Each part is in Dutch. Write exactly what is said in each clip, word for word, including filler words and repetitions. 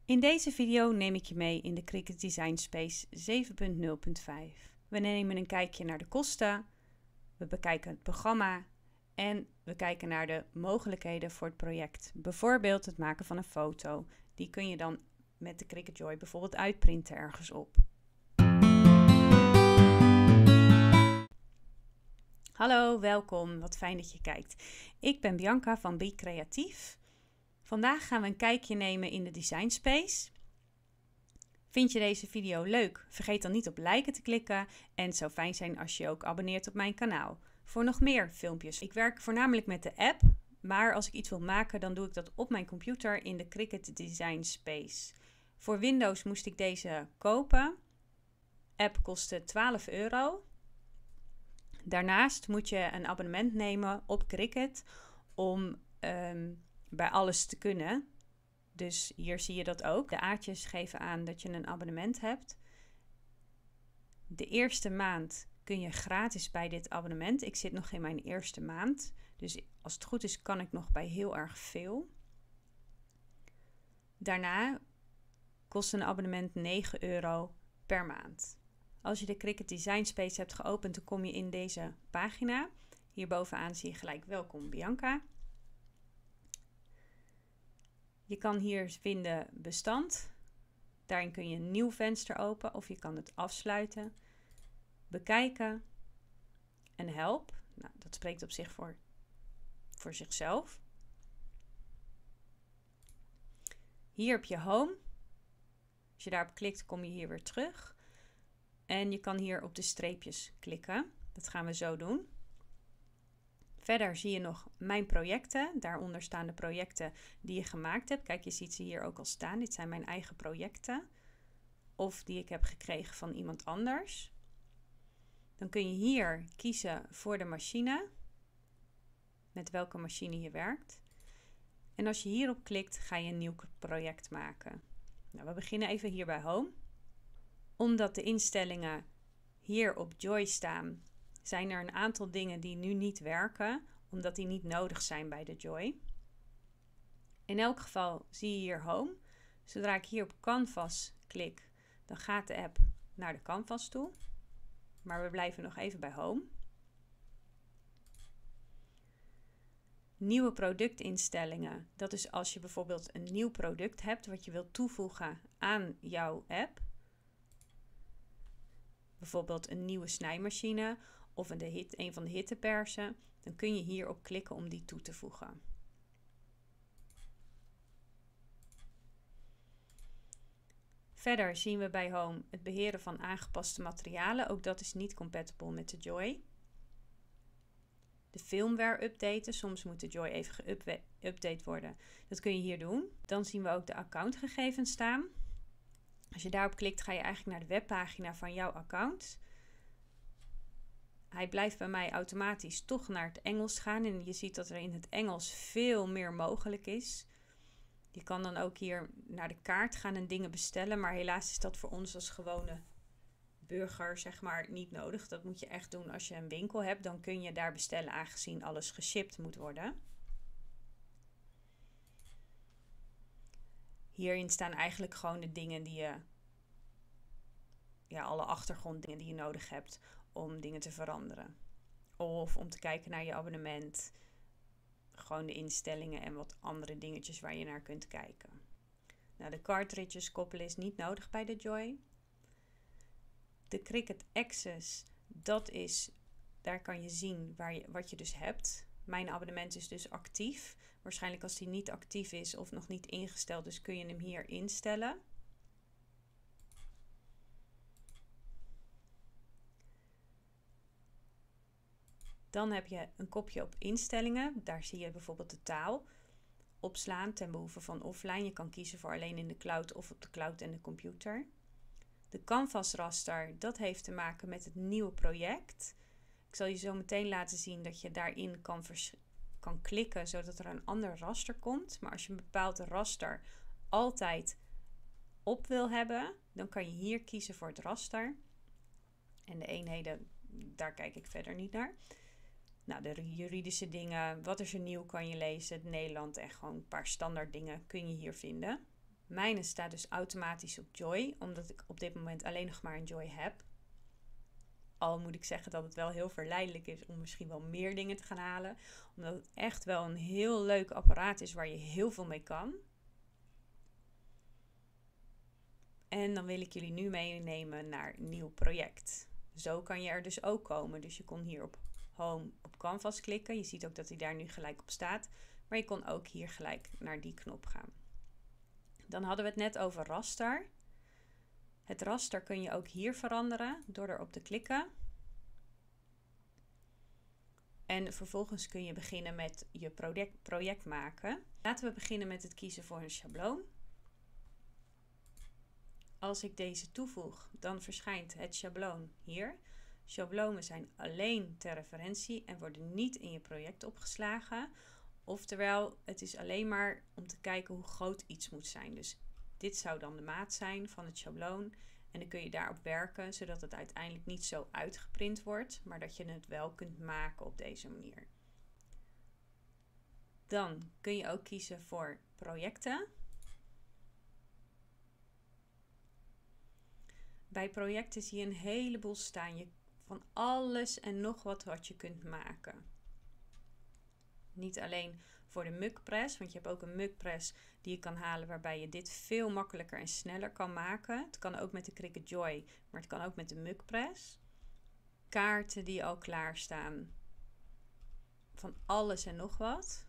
In deze video neem ik je mee in de Cricut Design Space zeven punt nul punt vijf. We nemen een kijkje naar de kosten, we bekijken het programma en we kijken naar de mogelijkheden voor het project. Bijvoorbeeld het maken van een foto. Die kun je dan met de Cricut Joy bijvoorbeeld uitprinten ergens op. Hallo, welkom. Wat fijn dat je kijkt. Ik ben Bianca van Be Creatief. Vandaag gaan we een kijkje nemen in de Design Space. Vind je deze video leuk? Vergeet dan niet op liken te klikken en het zou fijn zijn als je je ook abonneert op mijn kanaal. Voor nog meer filmpjes. Ik werk voornamelijk met de app, maar als ik iets wil maken dan doe ik dat op mijn computer in de Cricut Design Space. Voor Windows moest ik deze kopen. De app kostte twaalf euro. Daarnaast moet je een abonnement nemen op Cricut om um, bij alles te kunnen. Dus hier zie je dat ook. De aatjes geven aan dat je een abonnement hebt. De eerste maand kun je gratis bij dit abonnement. Ik zit nog in mijn eerste maand. Dus als het goed is kan ik nog bij heel erg veel. Daarna kost een abonnement negen euro per maand. Als je de Cricut Design Space hebt geopend, dan kom je in deze pagina. Hierbovenaan zie je gelijk welkom Bianca. Je kan hier vinden bestand. Daarin kun je een nieuw venster openen of je kan het afsluiten. Bekijken en help. Nou, dat spreekt op zich voor, voor zichzelf. Hier heb je home. Als je daarop klikt kom je hier weer terug. En je kan hier op de streepjes klikken. Dat gaan we zo doen. Verder zie je nog mijn projecten. Daaronder staan de projecten die je gemaakt hebt. Kijk, je ziet ze hier ook al staan. Dit zijn mijn eigen projecten. Of die ik heb gekregen van iemand anders. Dan kun je hier kiezen voor de machine. Met welke machine je werkt. En als je hierop klikt, ga je een nieuw project maken. Nou, we beginnen even hier bij Home. Omdat de instellingen hier op Joy staan, zijn er een aantal dingen die nu niet werken, omdat die niet nodig zijn bij de Joy. In elk geval zie je hier Home. Zodra ik hier op Canvas klik, dan gaat de app naar de Canvas toe. Maar we blijven nog even bij Home. Nieuwe productinstellingen. Dat is als je bijvoorbeeld een nieuw product hebt wat je wilt toevoegen aan jouw app. Bijvoorbeeld een nieuwe snijmachine of een, de hit, een van de hittepersen. Dan kun je hierop klikken om die toe te voegen. Verder zien we bij Home het beheren van aangepaste materialen. Ook dat is niet compatible met de Joy. De firmware updaten. Soms moet de Joy even geüpdate worden. Dat kun je hier doen. Dan zien we ook de accountgegevens staan. Als je daarop klikt ga je eigenlijk naar de webpagina van jouw account. Hij blijft bij mij automatisch toch naar het Engels gaan. En je ziet dat er in het Engels veel meer mogelijk is. Je kan dan ook hier naar de kaart gaan en dingen bestellen. Maar helaas is dat voor ons als gewone burger zeg maar niet nodig. Dat moet je echt doen als je een winkel hebt. Dan kun je daar bestellen aangezien alles geshipped moet worden. Hierin staan eigenlijk gewoon de dingen die je, ja, alle achtergronddingen die je nodig hebt om dingen te veranderen. Of om te kijken naar je abonnement. Gewoon de instellingen en wat andere dingetjes waar je naar kunt kijken. Nou, de cartridges koppelen is niet nodig bij de Joy. De Cricut Access, dat is, daar kan je zien waar je, wat je dus hebt. Mijn abonnement is dus actief. Waarschijnlijk als die niet actief is of nog niet ingesteld is, kun je hem hier instellen. Dan heb je een kopje op instellingen. Daar zie je bijvoorbeeld de taal. Opslaan ten behoeve van offline. Je kan kiezen voor alleen in de cloud of op de cloud en de computer. De canvas raster, dat heeft te maken met het nieuwe project. Ik zal je zo meteen laten zien dat je daarin kan, kan klikken zodat er een ander raster komt. Maar als je een bepaald raster altijd op wil hebben, dan kan je hier kiezen voor het raster. En de eenheden, daar kijk ik verder niet naar. Nou, de juridische dingen, wat is er nieuw kan je lezen, het Nederland en gewoon een paar standaard dingen kun je hier vinden. Mijne staat dus automatisch op Joy, omdat ik op dit moment alleen nog maar een Joy heb. Al moet ik zeggen dat het wel heel verleidelijk is om misschien wel meer dingen te gaan halen. Omdat het echt wel een heel leuk apparaat is waar je heel veel mee kan. En dan wil ik jullie nu meenemen naar een nieuw project. Zo kan je er dus ook komen. Dus je kon hier op Home op Canvas klikken. Je ziet ook dat hij daar nu gelijk op staat. Maar je kon ook hier gelijk naar die knop gaan. Dan hadden we het net over raster. Het raster kun je ook hier veranderen door erop te klikken. En vervolgens kun je beginnen met je project, project maken. Laten we beginnen met het kiezen voor een schabloon. Als ik deze toevoeg, dan verschijnt het schabloon hier. Schablonen zijn alleen ter referentie en worden niet in je project opgeslagen. Oftewel, het is alleen maar om te kijken hoe groot iets moet zijn. Dus dit zou dan de maat zijn van het schabloon. En dan kun je daarop werken, zodat het uiteindelijk niet zo uitgeprint wordt, maar dat je het wel kunt maken op deze manier. Dan kun je ook kiezen voor projecten. Bij projecten zie je een heleboel staan. Je, van alles en nog wat wat je kunt maken. Niet alleen voor de mugpress, want je hebt ook een mugpress die je kan halen waarbij je dit veel makkelijker en sneller kan maken. Het kan ook met de Cricut Joy, maar het kan ook met de mugpress. Kaarten die al klaarstaan. Van alles en nog wat.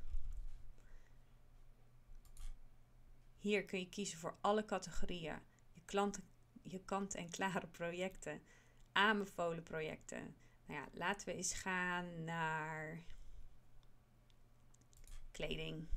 Hier kun je kiezen voor alle categorieën. Je klanten, je kant-en-klare projecten. Aanbevolen projecten. Nou ja, laten we eens gaan naar kleding.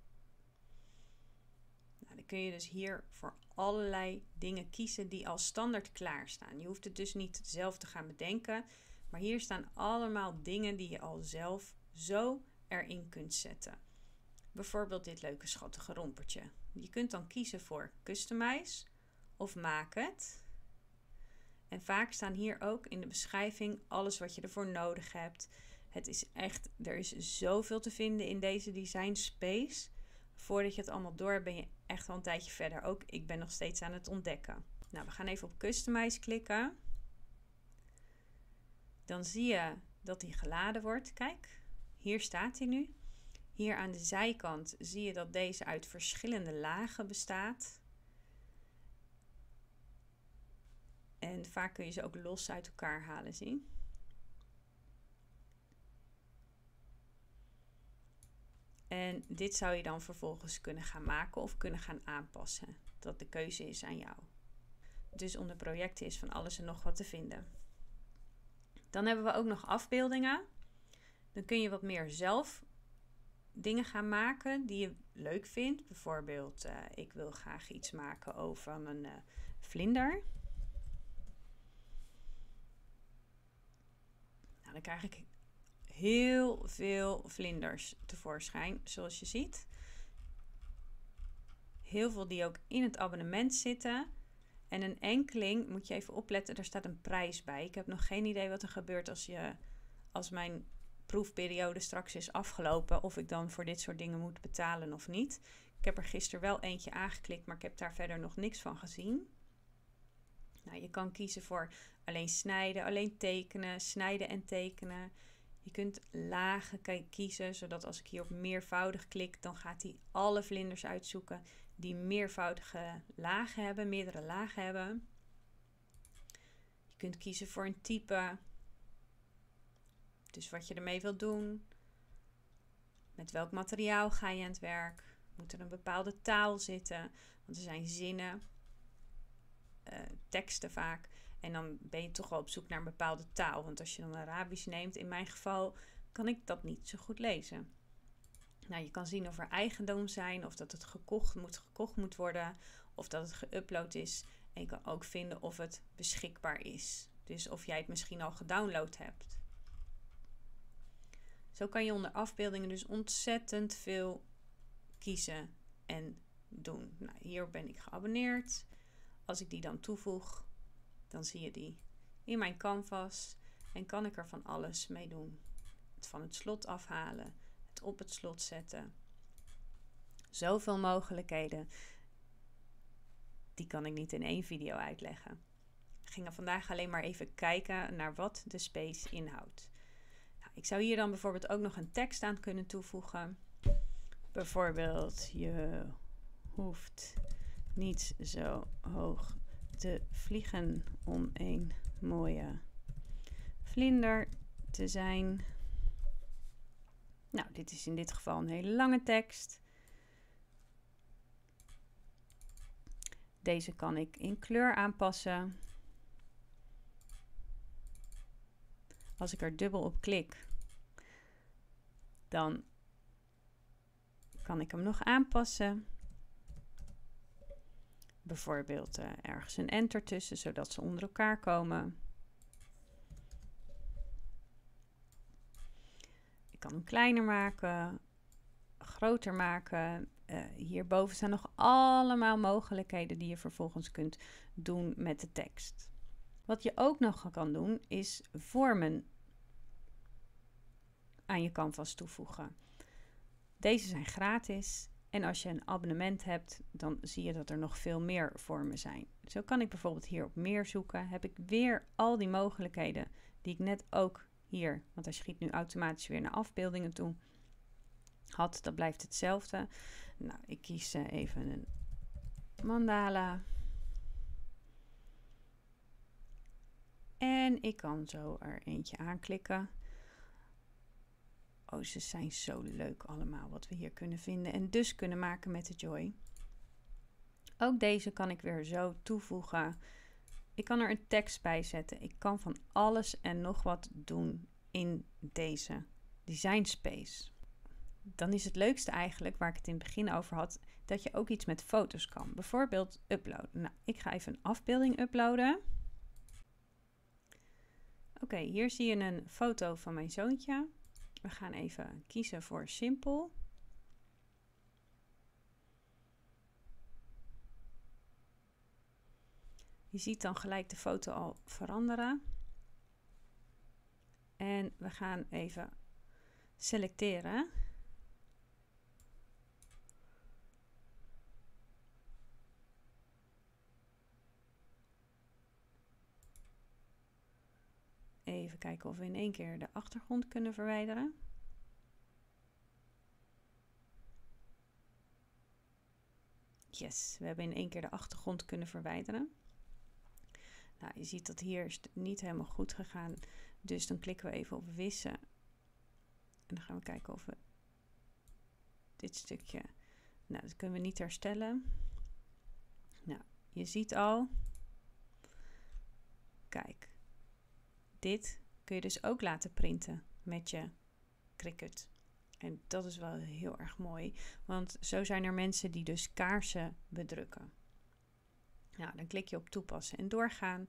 Nou, dan kun je dus hier voor allerlei dingen kiezen die al standaard klaarstaan. Je hoeft het dus niet zelf te gaan bedenken. Maar hier staan allemaal dingen die je al zelf zo erin kunt zetten. Bijvoorbeeld dit leuke schattige rompertje. Je kunt dan kiezen voor Customize of Maak het. En vaak staan hier ook in de beschrijving alles wat je ervoor nodig hebt. Het is echt, er is zoveel te vinden in deze design space. Voordat je het allemaal door hebt, ben je echt wel een tijdje verder. Ook ik ben nog steeds aan het ontdekken. Nou, we gaan even op Customize klikken. Dan zie je dat hij geladen wordt. Kijk, hier staat hij nu. Hier aan de zijkant zie je dat deze uit verschillende lagen bestaat. En vaak kun je ze ook los uit elkaar halen, zie. En dit zou je dan vervolgens kunnen gaan maken of kunnen gaan aanpassen. Dat de keuze is aan jou. Dus onder projecten is van alles en nog wat te vinden. Dan hebben we ook nog afbeeldingen. Dan kun je wat meer zelf dingen gaan maken die je leuk vindt. Bijvoorbeeld, uh, ik wil graag iets maken over een uh, vlinder. Nou, dan krijg ik heel veel vlinders tevoorschijn, zoals je ziet. Heel veel die ook in het abonnement zitten. En een enkeling, moet je even opletten, er staat een prijs bij. Ik heb nog geen idee wat er gebeurt als, je, als mijn proefperiode straks is afgelopen. Of ik dan voor dit soort dingen moet betalen of niet. Ik heb er gisteren wel eentje aangeklikt, maar ik heb daar verder nog niks van gezien. Nou, je kan kiezen voor alleen snijden, alleen tekenen, snijden en tekenen. Je kunt lagen kiezen, zodat als ik hier op meervoudig klik, dan gaat hij alle vlinders uitzoeken die meervoudige lagen hebben, meerdere lagen hebben. Je kunt kiezen voor een type, dus wat je ermee wilt doen. Met welk materiaal ga je aan het werk? Moet er een bepaalde taal zitten? Want er zijn zinnen, uh, teksten vaak. En dan ben je toch wel op zoek naar een bepaalde taal. Want als je dan Arabisch neemt, in mijn geval, kan ik dat niet zo goed lezen. Nou, je kan zien of er eigendom zijn, of dat het gekocht moet, gekocht moet worden, of dat het geüpload is. En je kan ook vinden of het beschikbaar is. Dus of jij het misschien al gedownload hebt. Zo kan je onder afbeeldingen dus ontzettend veel kiezen en doen. Nou, hier ben ik geabonneerd. Als ik die dan toevoeg, dan zie je die in mijn canvas en kan ik er van alles mee doen. Het van het slot afhalen, het op het slot zetten. Zoveel mogelijkheden. die kan ik niet in één video uitleggen. We gingen vandaag alleen maar even kijken naar wat de space inhoudt. Nou, ik zou hier dan bijvoorbeeld ook nog een tekst aan kunnen toevoegen. Bijvoorbeeld, je hoeft niet zo hoog te vliegen om een mooie vlinder te zijn. Nou, dit is in dit geval een hele lange tekst. Deze kan ik in kleur aanpassen. Als ik er dubbel op klik, dan kan ik hem nog aanpassen. Bijvoorbeeld uh, ergens een enter tussen, zodat ze onder elkaar komen. Ik kan hem kleiner maken, groter maken. Uh, hierboven staan nog allemaal mogelijkheden die je vervolgens kunt doen met de tekst. Wat je ook nog kan doen, is vormen aan je canvas toevoegen. Deze zijn gratis en als je een abonnement hebt, dan zie je dat er nog veel meer vormen zijn. Zo kan ik bijvoorbeeld hier op meer zoeken. Heb ik weer al die mogelijkheden die ik net ook hier, want hij schiet nu automatisch weer naar afbeeldingen toe, had. Dat blijft hetzelfde. Nou, ik kies uh, even een mandala. En ik kan zo er eentje aanklikken. Oh, ze zijn zo leuk allemaal wat we hier kunnen vinden en dus kunnen maken met de Joy. Ook deze kan ik weer zo toevoegen. Ik kan er een tekst bij zetten. Ik kan van alles en nog wat doen in deze design space. Dan is het leukste eigenlijk, waar ik het in het begin over had, dat je ook iets met foto's kan. Bijvoorbeeld uploaden. Nou, ik ga even een afbeelding uploaden. Oké, okay, hier zie je een foto van mijn zoontje. We gaan even kiezen voor simpel. Je ziet dan gelijk de foto al veranderen. En we gaan even selecteren. Even kijken of we in één keer de achtergrond kunnen verwijderen. Yes, we hebben in één keer de achtergrond kunnen verwijderen. Nou, je ziet dat hier is het niet helemaal goed gegaan. Dus dan klikken we even op wissen. En dan gaan we kijken of we dit stukje... Nou, dat kunnen we niet herstellen. Nou, je ziet al. Kijk. Dit kun je dus ook laten printen met je Cricut. En dat is wel heel erg mooi. Want zo zijn er mensen die dus kaarsen bedrukken. Nou, dan klik je op toepassen en doorgaan.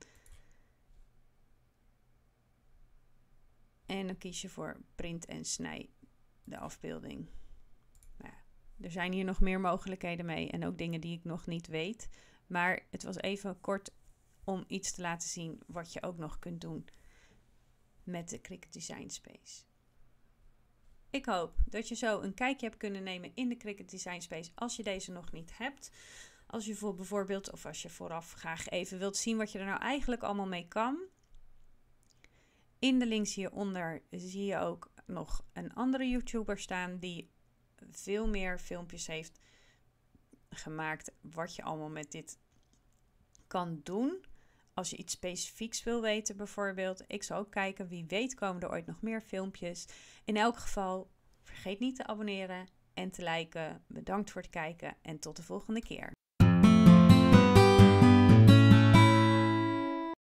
En dan kies je voor print en snij de afbeelding. Nou ja, er zijn hier nog meer mogelijkheden mee. En ook dingen die ik nog niet weet. Maar het was even kort om iets te laten zien wat je ook nog kunt doen met de Cricut Design Space. Ik hoop dat je zo een kijkje hebt kunnen nemen in de Cricut Design Space als je deze nog niet hebt. Als je voor bijvoorbeeld, of als je vooraf graag even wilt zien wat je er nou eigenlijk allemaal mee kan. In de links hieronder zie je ook nog een andere YouTuber staan die veel meer filmpjes heeft gemaakt wat je allemaal met dit kan doen. Als je iets specifieks wil weten bijvoorbeeld. Ik zal ook kijken, wie weet komen er ooit nog meer filmpjes. In elk geval, vergeet niet te abonneren en te liken. Bedankt voor het kijken en tot de volgende keer.